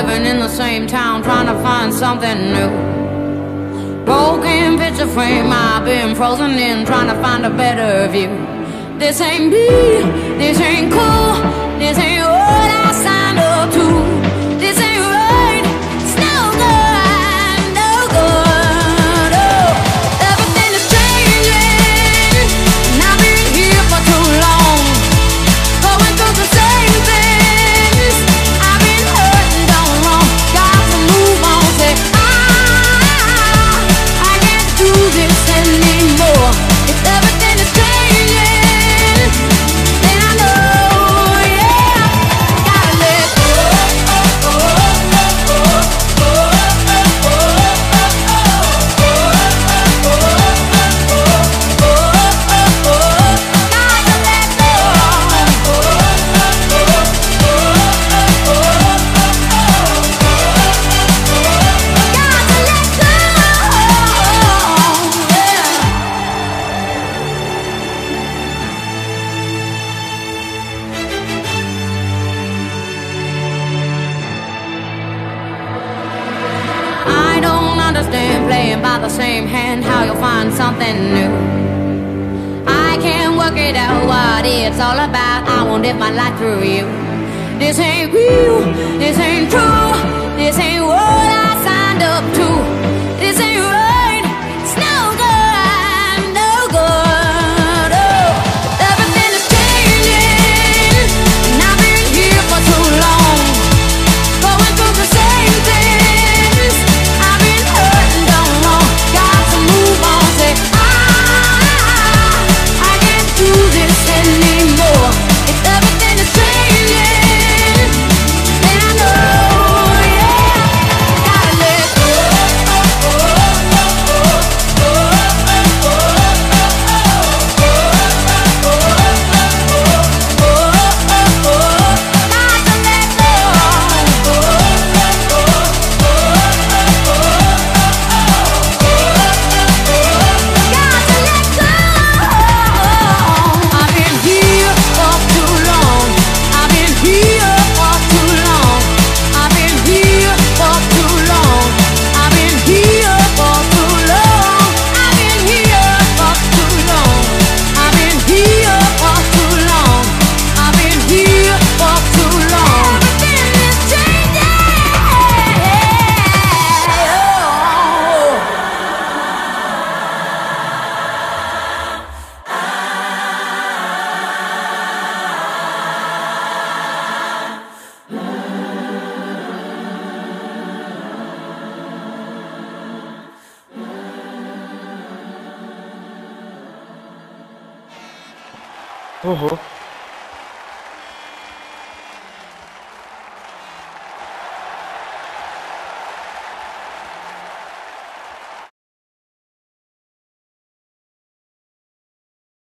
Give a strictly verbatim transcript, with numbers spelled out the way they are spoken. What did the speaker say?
living in the same town, trying to find something new. Broken picture frame, I've been frozen in, trying to find a better view. This ain't me, this ain't cool, this ain't what I signed up to. This ain't right, it's no good, no good. Oh, everything is changing, and I've been here for too long, going through the same things. I've been hurt and done wrong, got to move on. Say I, I can't do this anymore. If everything is changing, then I know, yeah, gotta let go. I don't understand playing by the same hand, how you'll find something new. I can't work it out what it's all about. I won't live my life through you. This ain't real, this ain't true, this ain't what I signed up to. This ain't right, it's no good, no good. Oh, everything is changing, and I've been here for too long, going through the same things. I've been hurt and done wrong, got to move on. Say I, I can't do this anymore. If everything is changing, then I know, yeah, gotta let go. ओहो